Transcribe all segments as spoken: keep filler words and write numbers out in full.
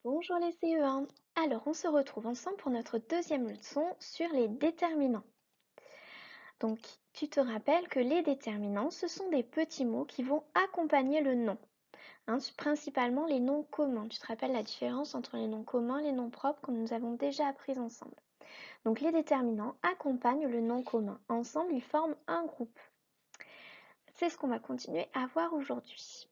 Bonjour les C E un. Alors on se retrouve ensemble pour notre deuxième leçon sur les déterminants. Donc tu te rappelles que les déterminants, ce sont des petits mots qui vont accompagner le nom. Hein, principalement les noms communs. Tu te rappelles la différence entre les noms communs et les noms propres que nous avons déjà appris ensemble. Donc les déterminants accompagnent le nom commun. Ensemble, ils forment un groupe. C'est ce qu'on va continuer à voir aujourd'hui.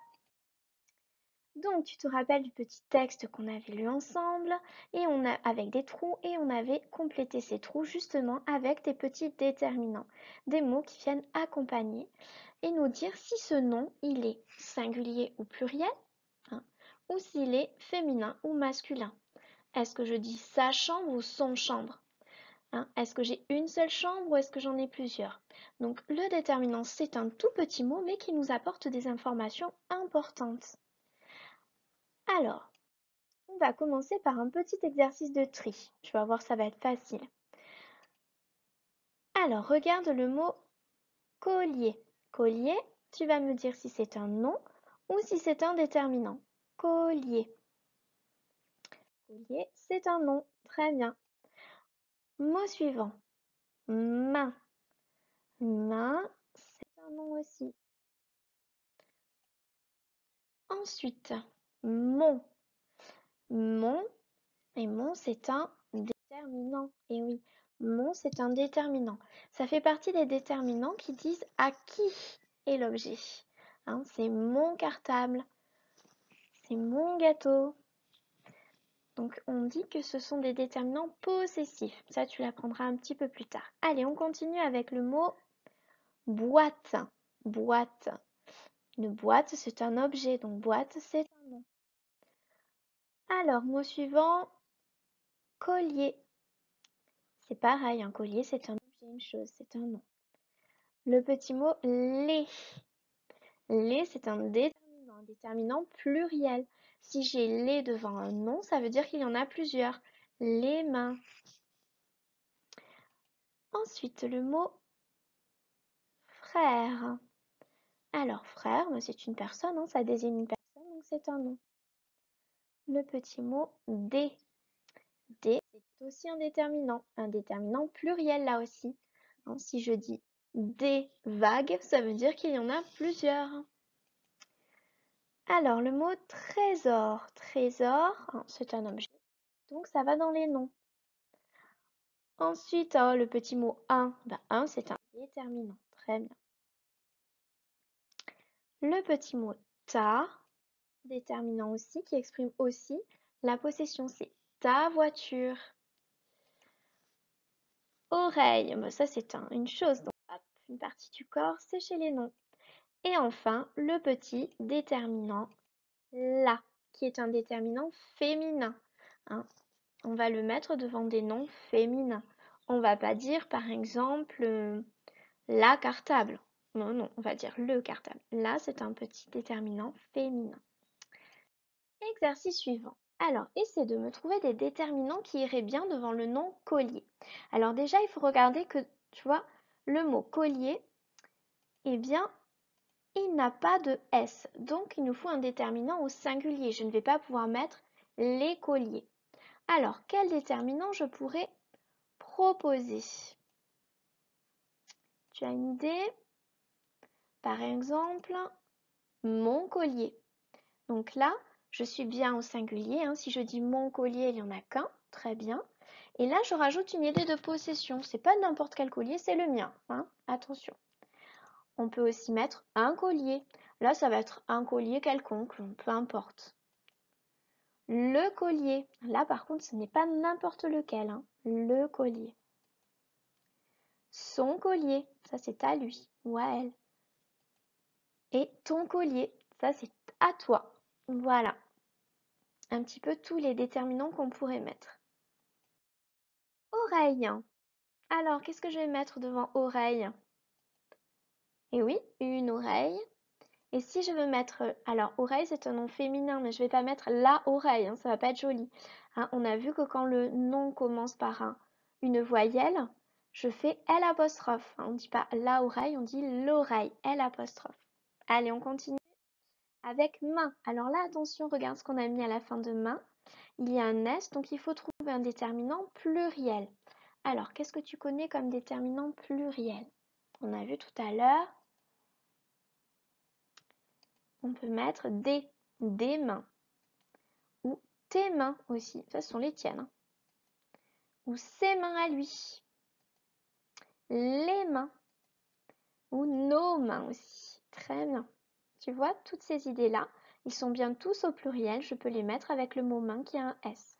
Donc, tu te rappelles du petit texte qu'on avait lu ensemble et on a avec des trous et on avait complété ces trous justement avec des petits déterminants, des mots qui viennent accompagner et nous dire si ce nom il est singulier ou pluriel, hein, ou s'il est féminin ou masculin. Est-ce que je dis sa chambre ou son chambre, hein? Est-ce que j'ai une seule chambre ou est-ce que j'en ai plusieurs? Donc le déterminant c'est un tout petit mot mais qui nous apporte des informations importantes. Alors, on va commencer par un petit exercice de tri. Tu vas voir, ça va être facile. Alors, regarde le mot collier. Collier, tu vas me dire si c'est un nom ou si c'est un déterminant. Collier. Collier, c'est un nom. Très bien. Mot suivant. Main. Main, c'est un nom aussi. Ensuite, mon. Mon, et mon, c'est un déterminant. Et oui, mon, c'est un déterminant. Ça fait partie des déterminants qui disent à qui est l'objet. Hein, c'est mon cartable, c'est mon gâteau. Donc on dit que ce sont des déterminants possessifs. Ça, tu l'apprendras un petit peu plus tard. Allez, on continue avec le mot boîte. Boîte. Une boîte, c'est un objet, donc boîte, c'est un nom. Alors, mot suivant, collier. C'est pareil, un collier, c'est un objet, une chose, c'est un nom. Le petit mot les. Les, c'est un déterminant, un déterminant pluriel. Si j'ai les devant un nom, ça veut dire qu'il y en a plusieurs. Les mains. Ensuite, le mot frère. Alors, frère, c'est une personne, hein, ça désigne une personne, donc c'est un nom. Le petit mot des. Des, c'est aussi un déterminant, un déterminant pluriel là aussi. Hein, si je dis des vagues, ça veut dire qu'il y en a plusieurs. Alors, le mot trésor. Trésor, hein, c'est un objet, donc ça va dans les noms. Ensuite, oh, le petit mot un. Ben, un, c'est un déterminant. Très bien. Le petit mot ta, déterminant aussi, qui exprime aussi la possession. C'est ta voiture. Oreille, ben, ça c'est un, une chose. Donc, hop, une partie du corps, c'est chez les noms. Et enfin, le petit déterminant la, qui est un déterminant féminin. Hein. On va le mettre devant des noms féminins. On va pas dire, par exemple, euh, la cartable. Non, non, on va dire le cartable. Là, c'est un petit déterminant féminin. Exercice suivant. Alors, essaie de me trouver des déterminants qui iraient bien devant le nom collier. Alors déjà, il faut regarder que, tu vois, le mot collier, eh bien, il n'a pas de S. Donc, il nous faut un déterminant au singulier. Je ne vais pas pouvoir mettre les colliers. Alors, quel déterminant je pourrais proposer? Tu as une idée? Par exemple, mon collier. Donc là, je suis bien au singulier. Hein. Si je dis mon collier, il n'y en a qu'un. Très bien. Et là, je rajoute une idée de possession. C'est pas n'importe quel collier, c'est le mien. Hein. Attention. On peut aussi mettre un collier. Là, ça va être un collier quelconque, peu importe. Le collier. Là, par contre, ce n'est pas n'importe lequel. Hein. Le collier. Son collier. Ça, c'est à lui ou à elle. Et ton collier. Ça, c'est à toi. Voilà. Un petit peu tous les déterminants qu'on pourrait mettre. Oreille. Alors, qu'est-ce que je vais mettre devant oreille? Eh oui, une oreille. Et si je veux mettre... Alors, oreille, c'est un nom féminin, mais je ne vais pas mettre la oreille, hein, ça va pas être joli. Hein, on a vu que quand le nom commence par un, une voyelle, je fais L apostrophe. Hein, on ne dit pas la oreille, on dit l'oreille, L apostrophe. Allez, on continue avec main. Alors là, attention, regarde ce qu'on a mis à la fin de main. il y a un S, donc il faut trouver un déterminant pluriel. Alors, qu'est-ce que tu connais comme déterminant pluriel? On a vu tout à l'heure, on peut mettre des, des mains, ou tes mains aussi, ça ce sont les tiennes, hein. Ou ses mains à lui, les mains, ou nos mains aussi. Très bien. Tu vois, toutes ces idées-là, ils sont bien tous au pluriel, je peux les mettre avec le mot main qui a un S.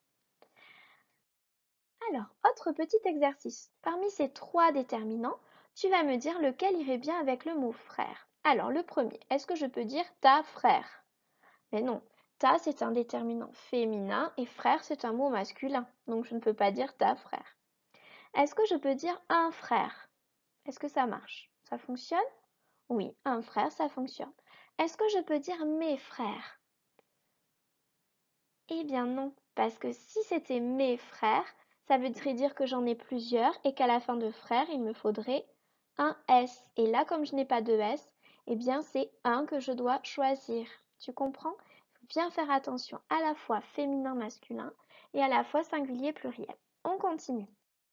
Alors, autre petit exercice. Parmi ces trois déterminants, tu vas me dire lequel irait bien avec le mot frère. Alors, le premier, est-ce que je peux dire ta frère? Mais non, ta c'est un déterminant féminin et frère c'est un mot masculin, donc je ne peux pas dire ta frère. Est-ce que je peux dire un frère? Est-ce que ça marche? Ça fonctionne? Oui, un frère, ça fonctionne. Est-ce que je peux dire mes frères? Eh bien non, parce que si c'était mes frères, ça voudrait dire que j'en ai plusieurs et qu'à la fin de frère, il me faudrait un S. Et là, comme je n'ai pas de S, eh bien c'est un que je dois choisir. Tu comprends? Il faut bien faire attention à la fois féminin, masculin et à la fois singulier, pluriel. On continue.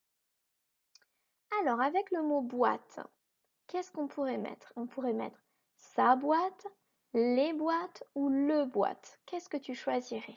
Alors, avec le mot boîte, qu'est-ce qu'on pourrait mettre? On pourrait mettre sa boîte, les boîtes ou le boîte. Qu'est-ce que tu choisirais?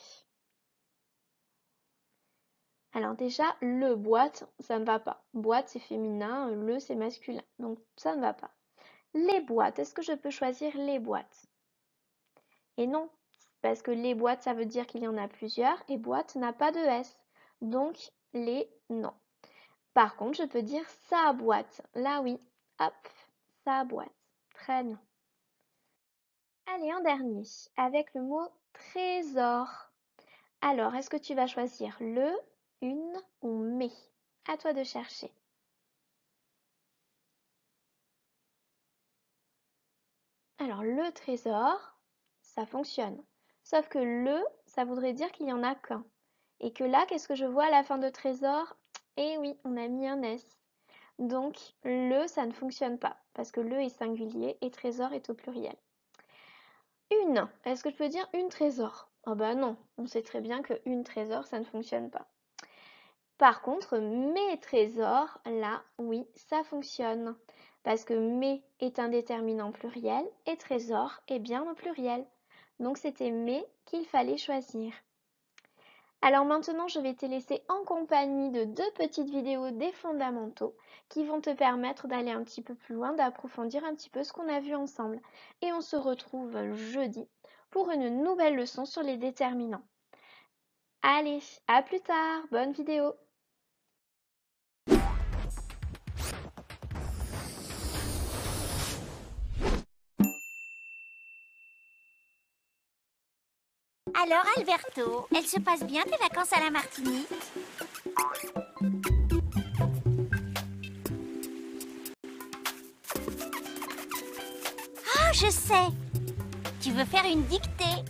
Alors déjà, le boîte, ça ne va pas. Boîte, c'est féminin, le, c'est masculin. Donc, ça ne va pas. Les boîtes, est-ce que je peux choisir les boîtes? Et non, parce que les boîtes, ça veut dire qu'il y en a plusieurs, et boîte n'a pas de S. Donc, les, non. Par contre, je peux dire sa boîte. Là, oui. Hop, sa boîte. Très bien. Allez, un dernier, avec le mot trésor. Alors, est-ce que tu vas choisir le, une ou mes? À toi de chercher. Alors, le trésor, ça fonctionne. Sauf que le, ça voudrait dire qu'il n'y en a qu'un. Et que là, qu'est-ce que je vois à la fin de trésor? Eh oui, on a mis un S. Donc, le, ça ne fonctionne pas. Parce que le est singulier et trésor est au pluriel. Une, est-ce que je peux dire une trésor? Oh bah non, on sait très bien que une trésor, ça ne fonctionne pas. Par contre, mes trésors, là, oui, ça fonctionne. Parce que mes est un déterminant pluriel et trésor est bien au pluriel. Donc c'était mes qu'il fallait choisir. Alors maintenant, je vais te laisser en compagnie de deux petites vidéos des fondamentaux qui vont te permettre d'aller un petit peu plus loin, d'approfondir un petit peu ce qu'on a vu ensemble. Et on se retrouve jeudi pour une nouvelle leçon sur les déterminants. Allez, à plus tard, bonne vidéo! Alors Alberto, elles se passent bien tes vacances à la Martinique? Oh, je sais! Tu veux faire une dictée?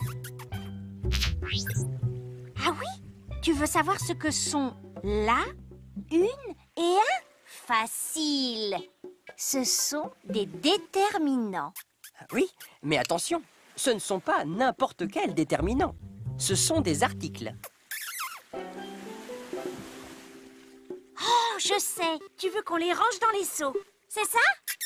Ah oui? Tu veux savoir ce que sont la, une et un? Facile! Ce sont des déterminants. Oui, mais attention, ce ne sont pas n'importe quels déterminants. Ce sont des articles. Oh, je sais! Tu veux qu'on les range dans les seaux, c'est ça?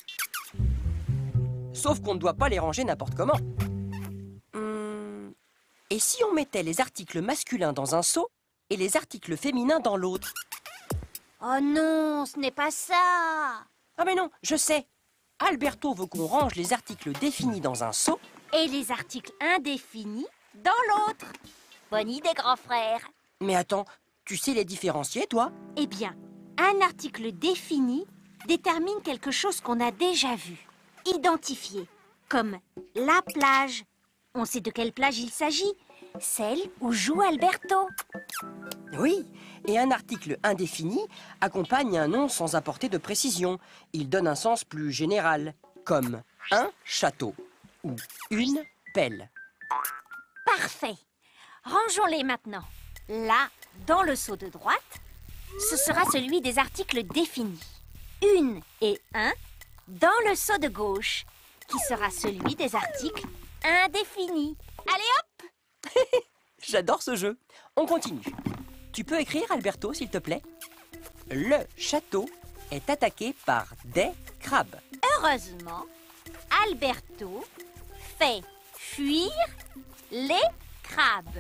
Sauf qu'on ne doit pas les ranger n'importe comment. Hum, Et si on mettait les articles masculins dans un seau et les articles féminins dans l'autre? Oh non, ce n'est pas ça! Ah mais non, je sais. Alberto veut qu'on range les articles définis dans un seau. Et les articles indéfinis dans l'autre. Bonne idée, grand frère. Mais attends, tu sais les différencier, toi? Eh bien, un article défini détermine quelque chose qu'on a déjà vu, identifié, comme la plage. On sait de quelle plage il s'agit, celle où joue Alberto. Oui, et un article indéfini accompagne un nom sans apporter de précision. Il donne un sens plus général, comme un château ou une pelle. Parfait. Rangeons-les maintenant. Là, dans le seau de droite, ce sera celui des articles définis. Une et un dans le seau de gauche, qui sera celui des articles indéfinis. Allez hop! J'adore ce jeu. On continue. Tu peux écrire, Alberto, s'il te plaît? Le château est attaqué par des crabes. Heureusement, Alberto fait fuir les crabes.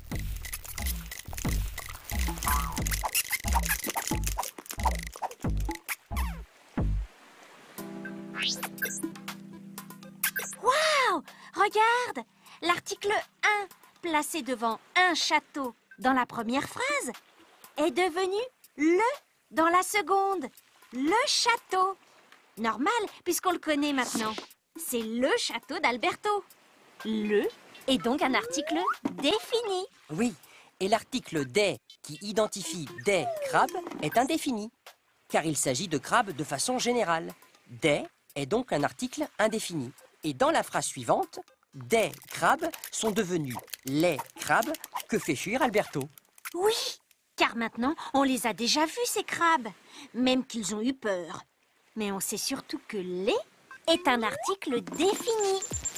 Waouh! Regarde! L'article un, placé devant un château dans la première phrase, est devenu le dans la seconde. Le château. Normal, puisqu'on le connaît maintenant. C'est le château d'Alberto. Le est donc un article défini. Oui, et l'article des qui identifie des crabes est indéfini, car il s'agit de crabes de façon générale. Des est donc un article indéfini. Et dans la phrase suivante, des crabes sont devenus les crabes que fait fuir Alberto. Oui, car maintenant, on les a déjà vus, ces crabes, même qu'ils ont eu peur. Mais on sait surtout que les est un article défini.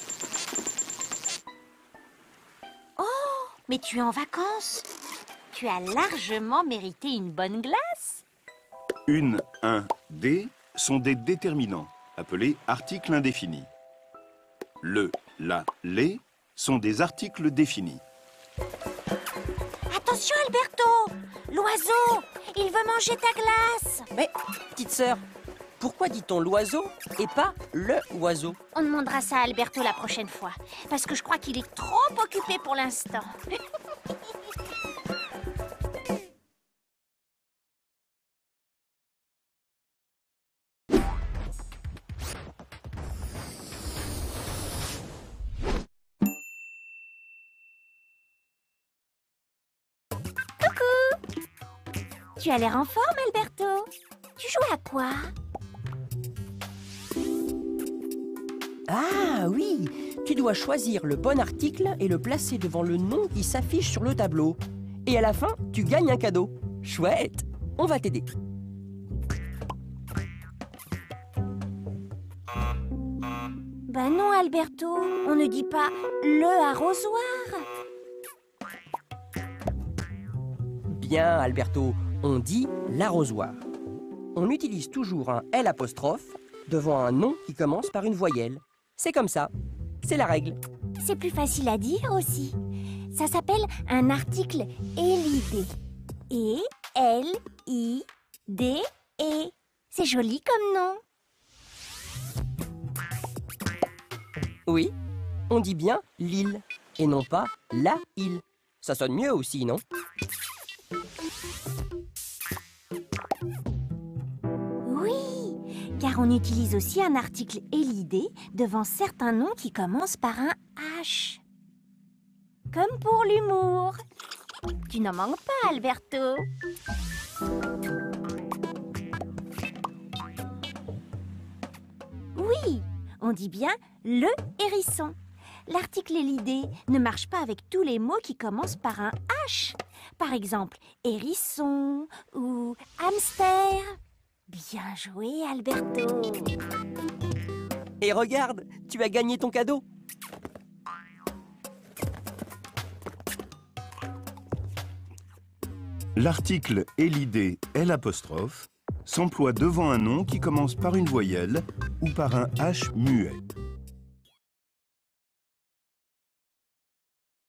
Oh, mais tu es en vacances. Tu as largement mérité une bonne glace. Une, un, des sont des déterminants, appelés articles indéfinis. Le, la, les sont des articles définis. Attention, Alberto! L'oiseau! Il veut manger ta glace! Mais, petite sœur, pourquoi dit-on l'oiseau et pas le oiseau? On demandera ça à Alberto la prochaine fois, parce que je crois qu'il est trop occupé pour l'instant. Tu as l'air en forme, Alberto. Tu joues à quoi? Ah oui, tu dois choisir le bon article et le placer devant le nom qui s'affiche sur le tableau. Et à la fin, tu gagnes un cadeau. Chouette, on va t'aider. Ben non, Alberto, on ne dit pas le arrosoir. Bien, Alberto, on dit l'arrosoir. On utilise toujours un L apostrophe devant un nom qui commence par une voyelle. C'est comme ça, c'est la règle. C'est plus facile à dire aussi. Ça s'appelle un article élidé. E L I D E. C'est joli comme nom. Oui, on dit bien l'île et non pas la île. Ça sonne mieux aussi, non? Oui, car on utilise aussi un article élidé devant certains noms qui commencent par un H. Comme pour l'humour. Tu n'en manques pas, Alberto. Oui, on dit bien le hérisson. L'article élidé ne marche pas avec tous les mots qui commencent par un H. Par exemple, hérisson ou hamster. Bien joué, Alberto. Et regarde, tu as gagné ton cadeau. L'article élidé L apostrophe s'emploie devant un nom qui commence par une voyelle ou par un H muet.